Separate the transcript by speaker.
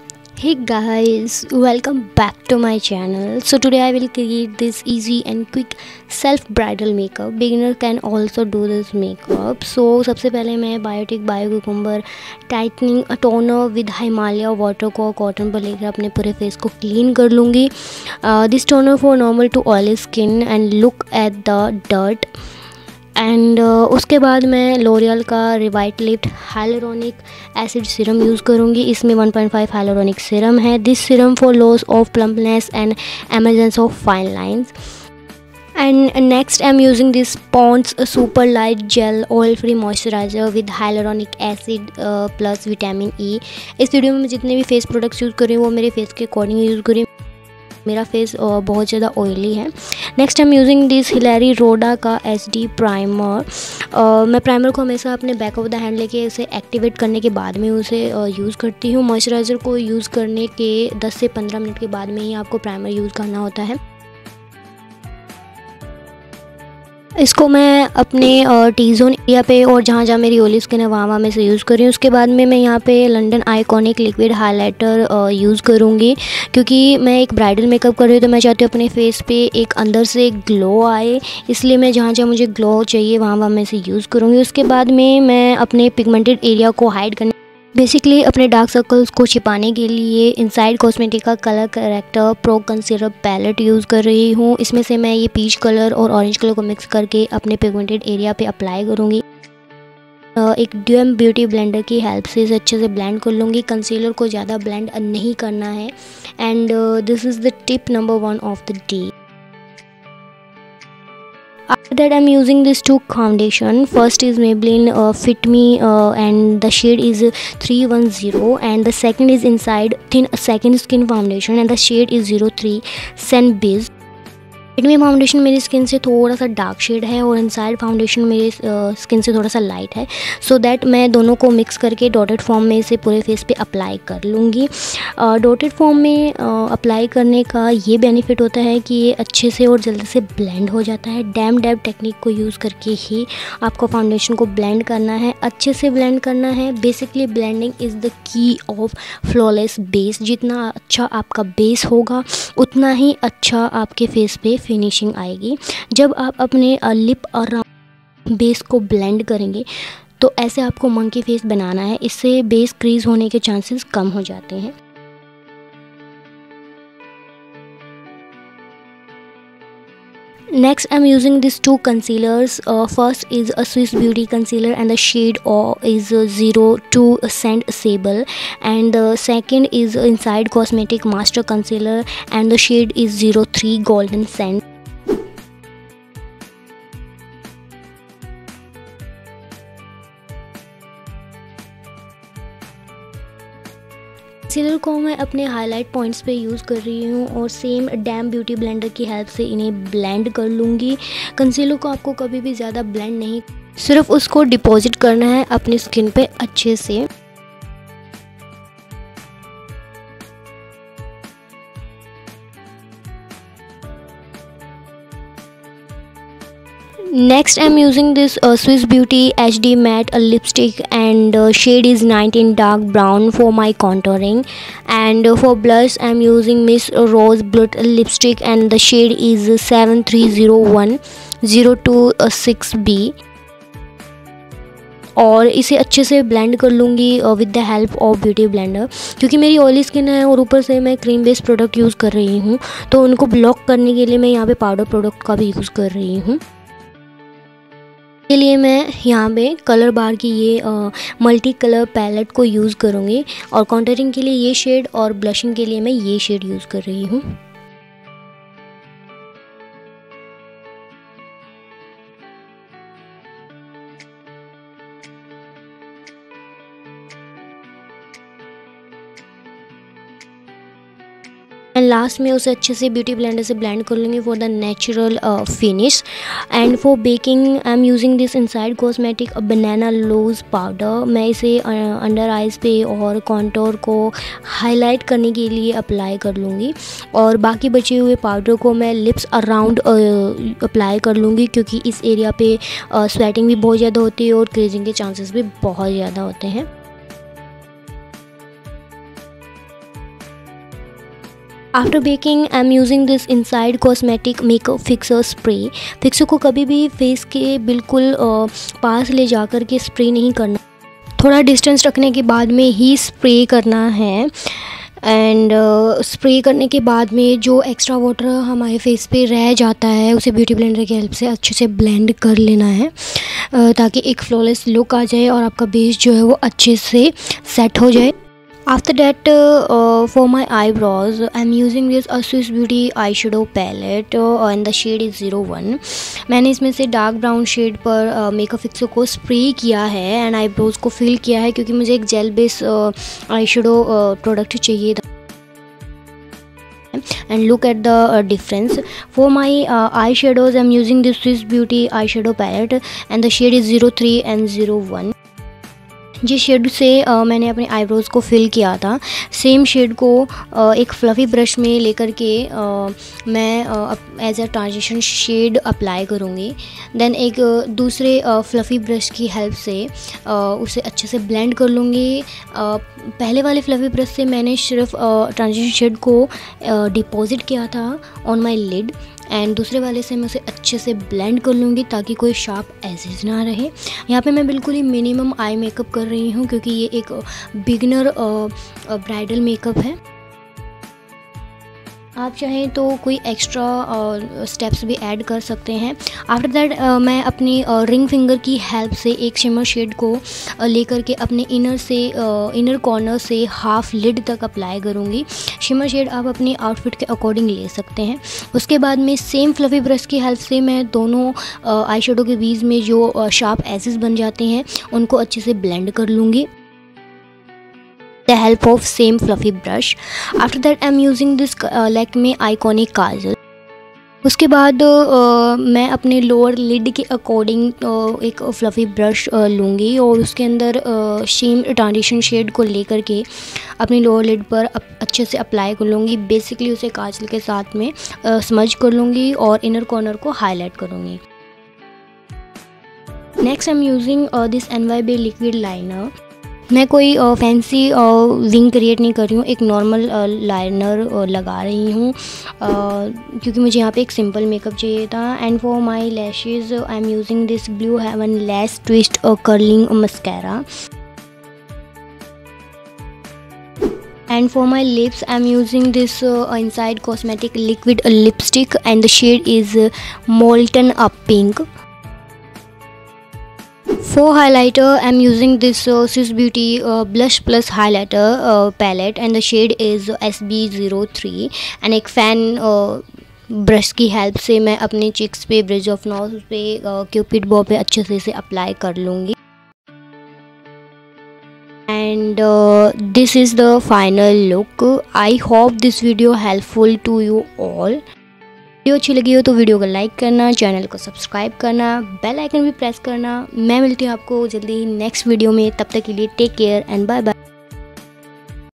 Speaker 1: Hey guys, welcome back to my channel. So today I will create this easy and quick self bridal makeup. Beginner can also do this makeup. So सबसे पहले मैं Biotique bio cucumber tightening toner with Himalaya water को cotton पर लेकर अपने पूरे face को clean कर लूँगी. This toner for normal to oily skin and look at the dirt. And उसके बाद मैं लॉरियल का Revitalift hyaluronic acid serum use करूँगी. इसमें 1.5 हाइलुरोनिक सीरम है. This serum for loss of plumpness and emergence of fine lines. And next I'm using this Pond's super light gel oil free moisturizer with hyaluronic acid plus vitamin E. इस video में मैं जितने भी face products use कर रही हूँ वो मेरे फेस के अकॉर्डिंग यूज़ कर रही हूँ. मेरा फेस बहुत ज़्यादा ऑयली है. Next I am using this Hilary Rhoda का HD प्राइमर. मैं प्राइमर को हमेशा अपने बैक ऑफ द हैंड लेके इसे एक्टिवेट करने के बाद में उसे यूज़ करती हूँ. मॉइस्चराइज़र को यूज़ करने के 10 से 15 मिनट के बाद में ही आपको प्राइमर यूज़ करना होता है. इसको मैं अपने टी जोन एरिया पे और जहाँ जहाँ मेरी ऑयली स्किन है वहाँ मैं इसे यूज़ कर रही हूँ. उसके बाद में मैं यहाँ पे London iconic liquid highlighter use करूँगी क्योंकि मैं एक ब्राइडल मेकअप कर रही हूँ तो मैं चाहती हूँ अपने फेस पे एक अंदर से ग्लो आए. इसलिए मैं जहाँ जहाँ मुझे ग्लो चाहिए वहाँ मैं इसे यूज़ करूँगी. उसके बाद में मैं अपने पिगमेंटेड एरिया को हाइड करने बेसिकली अपने डार्क सर्कल्स को छिपाने के लिए इनसाइड कॉस्मेटिक का colour corrector pro concealer palette use कर रही हूँ. इसमें से मैं ये पीच कलर और ऑरेंज कलर को मिक्स करके अपने पिगमेंटेड एरिया पे अप्लाई करूँगी. एक ड्यूएम ब्यूटी ब्लेंडर की हेल्प से इसे अच्छे से ब्लेंड कर लूँगी. कंसीलर को ज़्यादा ब्लेंड नहीं करना है. And this is the tip number 1 of the day. After that I'm using this two foundation. First is Maybelline Fit Me and the shade is 310, and the second is Inside Thin Second Skin Foundation and the shade is 03 Sun Biz. Fit Me foundation मेरी skin से थोड़ा सा dark shade है और inside foundation मेरी skin से थोड़ा सा लाइट है. सो दैट मैं दोनों को मिक्स करके डॉटेड फॉर्म में इसे पूरे फेस पे अप्लाई कर लूँगी. डॉटेड फॉर्म में अप्लाई करने का ये बेनिफिट होता है कि ये अच्छे से और जल्दी से ब्लेंड हो जाता है. डैम डैब टेक्निक को यूज़ करके ही आपको फाउंडेशन को ब्लेंड करना है, अच्छे से ब्लेंड करना है. Basically blending is the key of flawless base. जितना अच्छा आपका बेस होगा उतना ही अच्छा आपके फेस पे फिनिशिंग आएगी. जब आप अपने लिप और बेस को ब्लेंड करेंगे तो ऐसे आपको मंकी फेस बनाना है. इससे बेस क्रीज होने के चांसेस कम हो जाते हैं. Next I'm using these two concealers. First is a Swiss Beauty concealer and the shade is 02 Sand Sable, and the second is Inside Cosmetic Master Concealer and the shade is 03 Golden Sand. Concealer को मैं अपने highlight points पे use कर रही हूँ और same damp beauty blender की help से इन्हें ब्लेंड कर लूँगी. कंसीलर को आपको कभी भी ज़्यादा ब्लेंड नहीं, सिर्फ उसको डिपॉजिट करना है अपनी स्किन पे अच्छे से. Next I'm using this Swiss Beauty HD Matte lipstick and shade is 19 dark brown for my contouring, and for blush I'm using Miss Rose Blood lipstick and the shade is 7301026B. और इसे अच्छे से blend कर लूँगी with the help of beauty blender. क्योंकि मेरी oily skin है और ऊपर से मैं क्रीम बेस्ड प्रोडक्ट यूज़ कर रही हूँ तो उनको ब्लॉक करने के लिए मैं यहाँ पे पाउडर प्रोडक्ट का भी यूज़ कर रही हूँ. के लिए मैं यहाँ पे कलर बार की ये मल्टी कलर पैलेट को यूज़ करूँगी और कॉन्टरिंग के लिए ये शेड और ब्लशिंग के लिए मैं ये शेड यूज़ कर रही हूँ. एंड लास्ट में उसे अच्छे से ब्यूटी ब्लेंडर से ब्लेंड कर लूँगी for the natural finish. And for baking I am using this inside cosmetic banana loose powder. मैं इसे अंडर आइज पे और कॉन्टोर को हाईलाइट करने के लिए अप्लाई कर लूँगी और बाकी बचे हुए पाउडर को मैं लिप्स अराउंड अप्लाई कर लूँगी क्योंकि इस एरिया पे स्वेटिंग भी बहुत ज़्यादा होती है और क्रेजिंग के चांसेस भी बहुत ज़्यादा होते हैं. After baking I am using this inside cosmetic makeup fixer spray. Fixer को कभी भी फेस के बिल्कुल पास ले जा कर के स्प्रे नहीं करना, थोड़ा डिस्टेंस रखने के बाद में ही स्प्रे करना है। एंड स्प्रे करने के बाद में जो एक्स्ट्रा वाटर हमारे फेस पे रह जाता है उसे ब्यूटी ब्लेंडर की हेल्प से अच्छे से ब्लेंड कर लेना है, ताकि एक फ्लॉलेस लुक आ जाए और आपका बेस जो है वो अच्छे से सेट हो जाए। After that, for my eyebrows, I'm using this Swiss Beauty eyeshadow palette and the shade is 01। मैंने इसमें से डार्क ब्राउन शेड पर मेकअप फिक्सर को स्प्रे किया है एंड आईब्रोज को फिल किया है, क्योंकि मुझे एक जेल बेस eyeshadow प्रोडक्ट चाहिए था। And look at the difference. For my eyeshadows, I'm using this Swiss Beauty eyeshadow palette and the shade is 03 and 01। जिस शेड से मैंने अपने आईब्रोज़ को फिल किया था, सेम शेड को एक फ्लफ़ी ब्रश में लेकर के मैं as a transition shade apply करूँगी। देन एक दूसरे फ्लफ़ी ब्रश की हेल्प से उसे अच्छे से ब्लेंड कर लूँगी। पहले वाले फ्लफ़ी ब्रश से मैंने सिर्फ ट्रांजिशन शेड को डिपॉजिट किया था ऑन माई लिड एंड दूसरे वाले से मैं उसे अच्छे से ब्लेंड कर लूँगी ताकि कोई शार्प एजेस ना रहे। यहाँ पे मैं बिल्कुल ही मिनिमम आई मेकअप कर रही हूँ, क्योंकि ये एक बिगिनर ब्राइडल मेकअप है। आप चाहें तो कोई एक्स्ट्रा स्टेप्स भी ऐड कर सकते हैं। आफ्टर दैट मैं अपनी रिंग फिंगर की हेल्प से एक शिमर शेड को लेकर के अपने इनर कॉर्नर से हाफ लिड तक अप्लाई करूँगी। शिमर शेड आप अपनी आउटफिट के अकॉर्डिंग ले सकते हैं। उसके बाद में सेम फ्लफ़ी ब्रश की हेल्प से मैं दोनों आई शेडो के बीच में जो शार्प एजेस बन जाते हैं उनको अच्छे से ब्लेंड कर लूँगी the help of same fluffy brush। After that I'm using this Lakme Iconic काजल। उसके बाद मैं अपने लोअर लिड के अकॉर्डिंग एक फ्लफ़ी ब्रश लूँगी और उसके अंदर सेम ट्रांजिशन शेड को लेकर के अपनी लोअर लिड पर अच्छे से अप्लाई कर लूँगी। बेसिकली उसे काजल के साथ में स्मज कर लूँगी और इनर कॉर्नर को हाईलाइट करूँगी। Next I am using this NYB liquid liner. मैं कोई फैंसी विंग क्रिएट नहीं कर रही हूँ, एक नॉर्मल लाइनर लगा रही हूँ क्योंकि मुझे यहाँ पे एक सिंपल मेकअप चाहिए था। And for my lashes I am using this Blue Heaven lash twist curling mascara. And for my lips I am using this Inside Cosmetic liquid lipstick and the shade is Molten Up Pink। For highlighter I am using this Swiss Beauty Blush Plus highlighter palette and the shade is SB03। and एक fan brush की help से मैं अपने cheeks पे, bridge of nose पे, cupid bow पे अच्छे से इसे अप्लाई कर लूँगी। and this is the final look। I hope this video helpful to you all। Video अच्छी लगी हो तो वीडियो को लाइक करना, चैनल को सब्सक्राइब करना, बेल आइकन भी प्रेस करना। मैं मिलती हूँ आपको जल्दी ही नेक्स्ट वीडियो में। तब तक के लिए take care and bye bye.